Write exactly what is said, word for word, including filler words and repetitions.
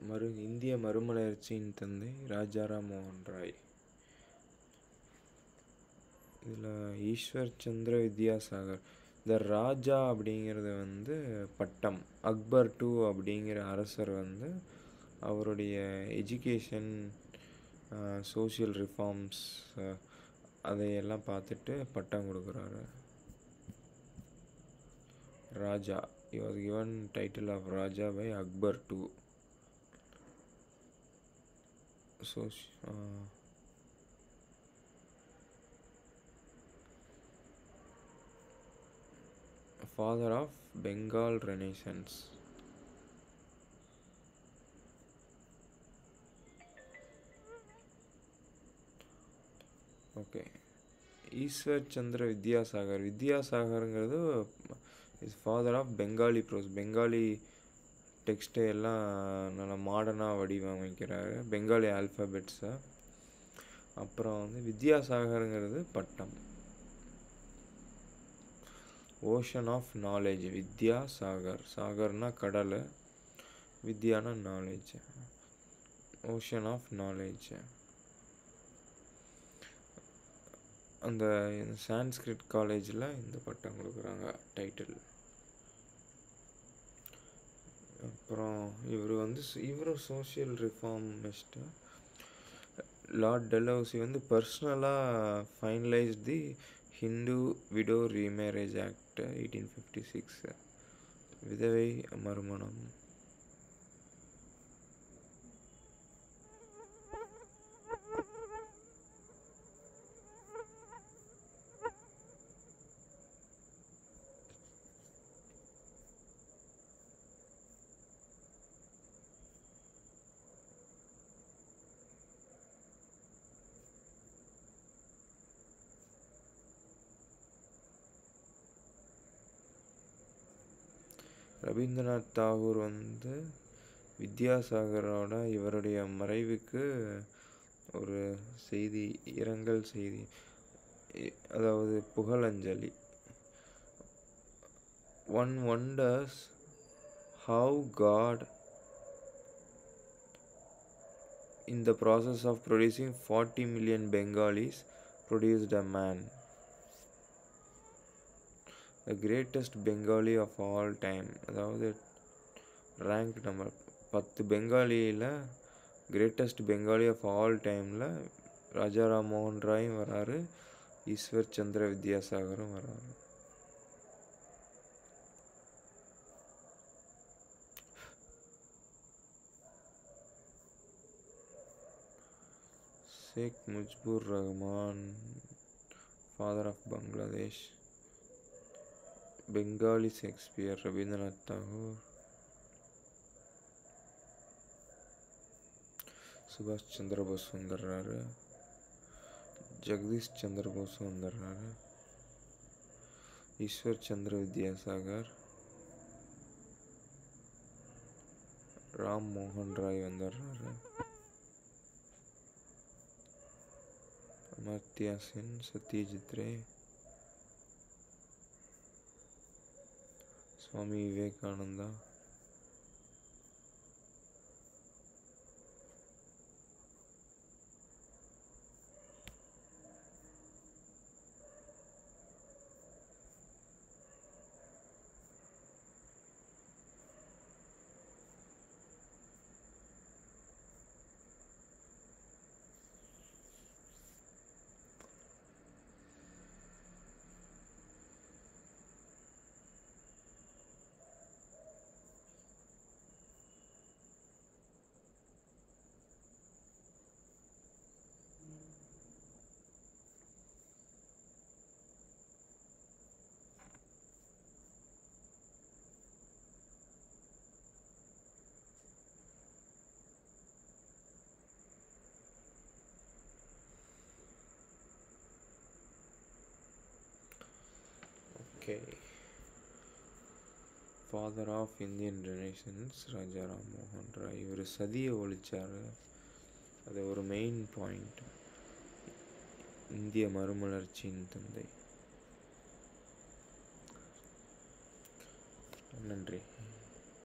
மறு இந்திய மறுமலர்ச்சியின் தந்தை ராஜாராம் மோகன் ராய். இதில் ஈஸ்வர் சந்திர வித்யாசாகர். இந்த ராஜா அப்படிங்கிறது வந்து பட்டம். அக்பர் டூ அப்படிங்கிற அரசர் வந்து அவருடைய எஜுகேஷன், சோஷியல் ரிஃபார்ம்ஸ் அதையெல்லாம் பார்த்துட்டு பட்டம் கொடுக்குறாரு. Raja. He was given title of Raja by Akbar the Second. So, uh, father of Bengal Renaissance. Okay. Ishwar Chandra Vidyasagar. வித்யாசாகருங்கிறது is father of Bengali prose. Bengali டெக்ஸ்ட்டை எல்லாம் நல்லா மாடர்னாக வடிவமைக்கிறாரு, பெங்காலி ஆல்ஃபபெட்ஸை. அப்புறம் வந்து வித்யாசாகருங்கிறது பட்டம். Ocean of knowledge. Vidya Sagar. சாகர்னா கடல், வித்யானா நாலேஜ். Ocean of knowledge. அந்த சான்ஸ்கிரிட் காலேஜில் இந்த பட்டம் கொடுக்குறாங்க, டைட்டில். அப்புறம் இவர் வந்து இவரும் சோஷியல் ரிஃபார்மிஸ்ட்டு. லார்ட் டெலௌசி வந்து பர்சனலாக finalise the Hindu widow remarriage act eighteen fifty six. விதவை மறுமணம். ரவீந்திரநாத் தாகூர் வந்து வித்யாசாகரோட இவருடைய மறைவுக்கு ஒரு செய்தி, இரங்கல் செய்தி, அதாவது புகழஞ்சலி. One wonders how God in the process of producing forty million Bengalis produced a man, the greatest Bengali of all time. அதாவது ரேங்க் நம்பர் பத்து பெங்காலியில் கிரேட்டஸ்ட் பெங்காலி ஆஃப் ஆல் டைமில் ராஜாராம் மோகன் ராயும் வராரு, ஈஸ்வர் சந்திர வித்யாசாகரும் வராரு. Sheikh Mujibur Rahman, father of Bangladesh. Bengali Shakespeare Rabindranath Tagore. சுபாஷ் சந்திர போஸ் வந்துடுறாரு, ஜெகதீஷ் சந்திர போஸ் வந்துடுறாரு, ஈஸ்வர் சந்திர வித்யாசாகர், ராம் மோகன் ராய் வந்துடுறாரு, Amartya Sen, Satyajit Ray, Swami Vivekananda, okay. Father of Indian renaissance Rajaram மோகன் ராய். இவர் சதியை ஒழிச்சார், அது ஒரு மெயின் பாயிண்ட். இந்திய மறுமலர்ச்சியின் தந்தை. நன்றி.